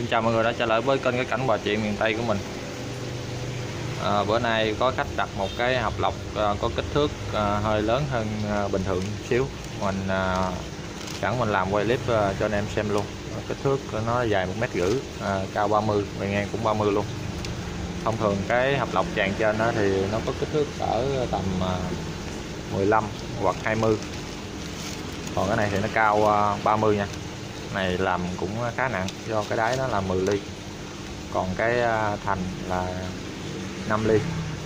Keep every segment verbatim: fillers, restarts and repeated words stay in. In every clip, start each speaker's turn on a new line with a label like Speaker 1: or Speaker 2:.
Speaker 1: chào mọi người đã trở lại với kênh Cái Cảnh Bà Chuyện miền Tây của mình. à, Bữa nay có khách đặt một cái hộp lọc à, có kích thước à, hơi lớn hơn à, bình thường xíu. Mình à, sẵn mình làm quay clip à, cho anh em xem luôn. Kích thước nó dài một mét rưỡi, à, cao ba mươi, bề ngang cũng ba mươi luôn. Thông thường cái hộp lọc tràn trên đó thì nó có kích thước ở tầm à, mười lăm hoặc hai mươi, còn cái này thì nó cao à, ba mươi nha. Này làm cũng khá nặng do cái đáy nó là mười ly, còn cái thành là năm ly.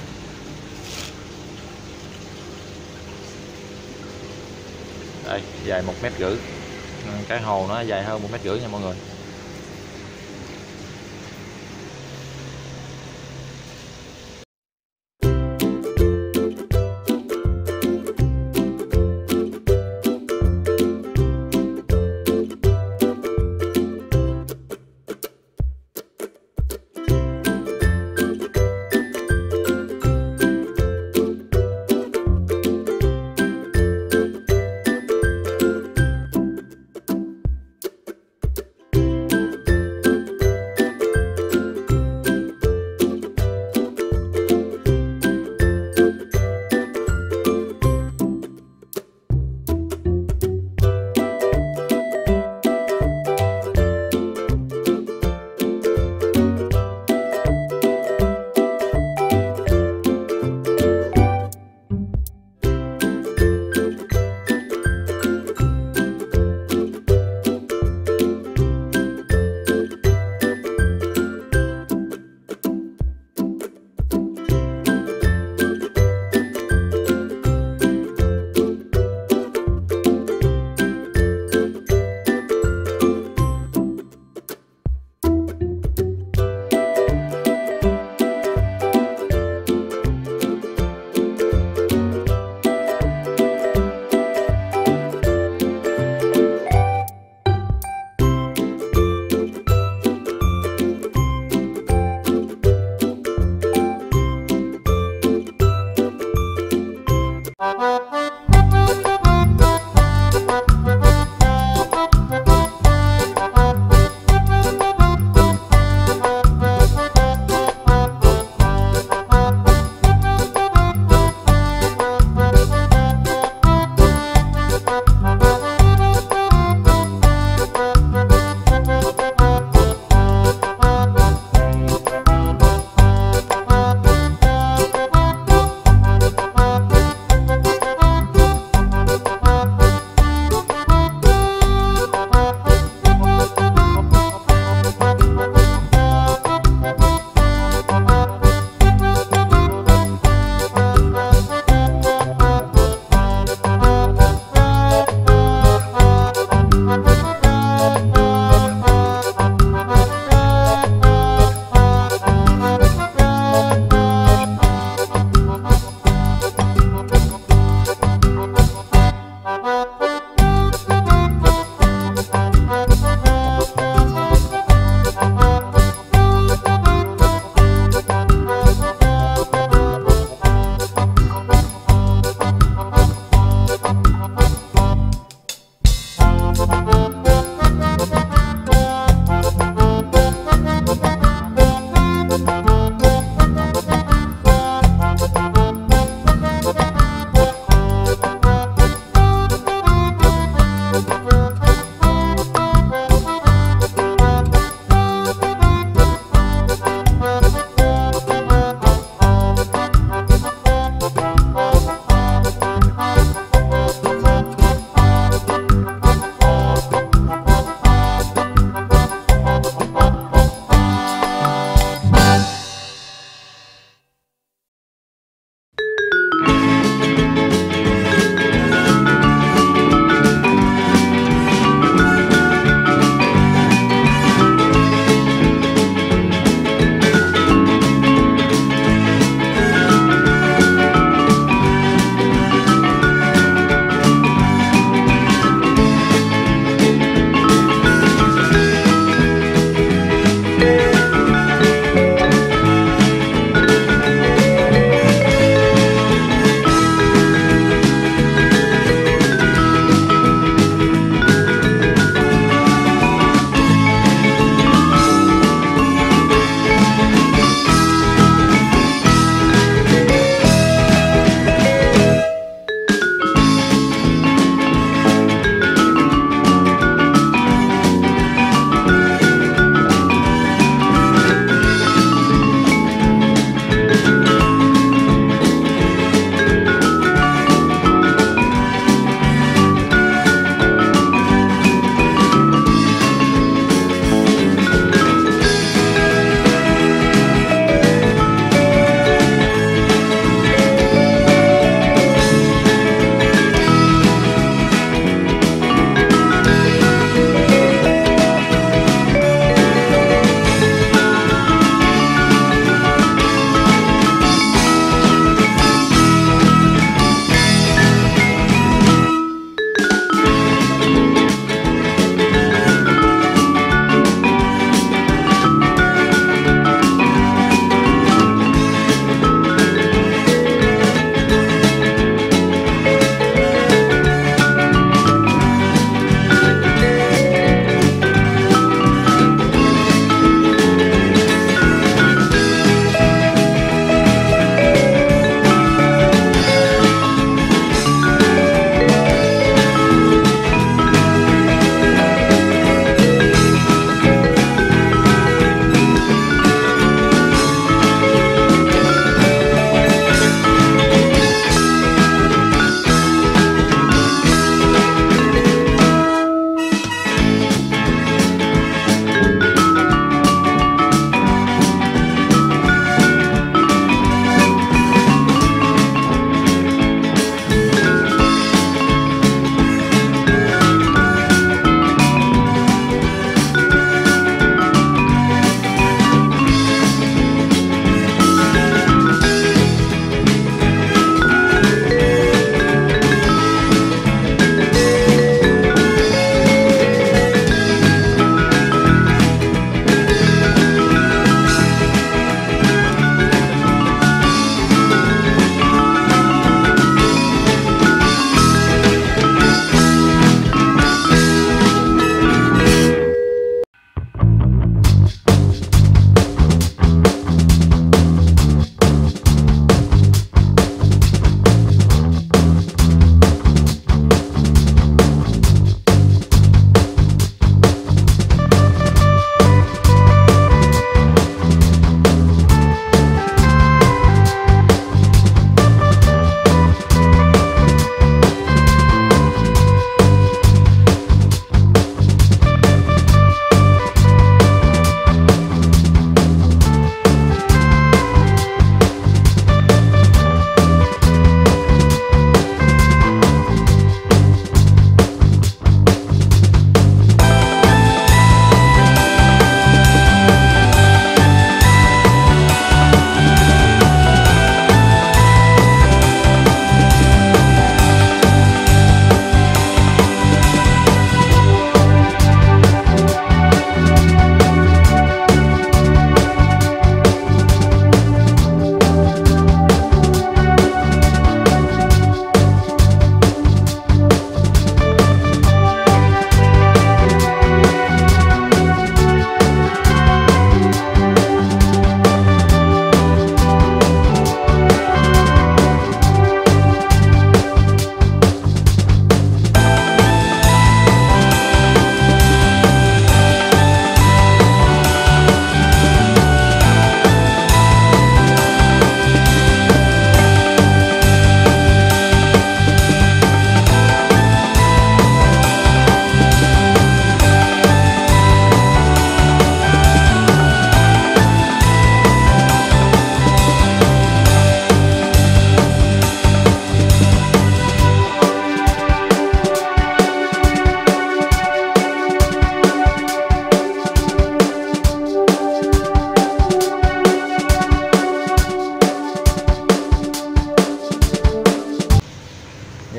Speaker 1: Đây, dài một mét rưỡi, cái hồ nó dài hơn một mét rưỡi nha mọi người.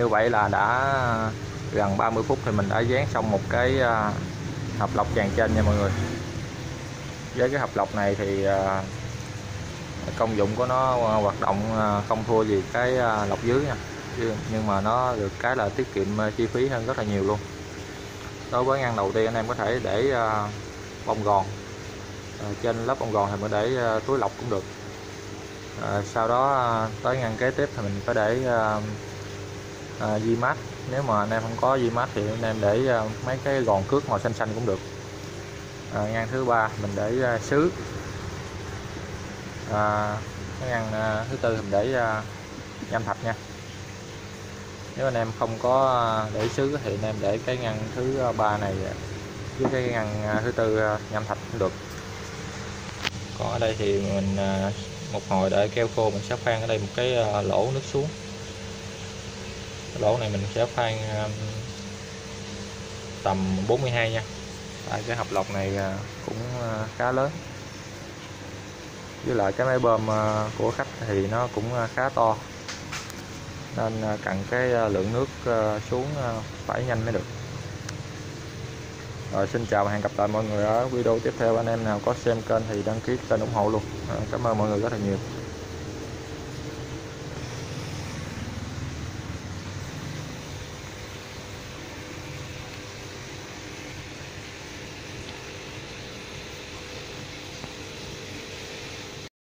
Speaker 1: Như vậy là đã gần ba mươi phút thì mình đã dán xong một cái hộp lọc tràn trên nha mọi người. Với cái hộp lọc này thì công dụng của nó hoạt động không thua gì cái lọc dưới nha, nhưng mà nó được cái là tiết kiệm chi phí hơn rất là nhiều luôn. Đối với ngăn đầu tiên anh em có thể để bông gòn, trên lớp bông gòn thì mới để túi lọc cũng được. À, sau đó tới ngăn kế tiếp thì mình có để à, di mát. Nếu mà anh em không có di mát thì anh em để à, mấy cái gòn cước màu xanh xanh cũng được. À, ngăn thứ ba mình để à, sứ. À, cái ngăn à, thứ tư mình để à, nham thạch nha. Nếu anh em không có để sứ thì anh em để cái ngăn thứ ba này với cái ngăn thứ tư nham thạch cũng được. Còn ở đây thì mình một hồi đợi keo khô, mình sẽ khoan ở đây một cái lỗ nước xuống. Cái lỗ này mình sẽ khoan tầm bốn mươi hai nha, tại cái hộp lọc này cũng khá lớn, với lại cái máy bơm của khách thì nó cũng khá to, nên cần cái lượng nước xuống phải nhanh mới được. Rồi, xin chào và hẹn gặp lại mọi người ở video tiếp theo. Anh em nào có xem kênh thì đăng ký kênh ủng hộ luôn. Cảm ơn mọi người rất là nhiều.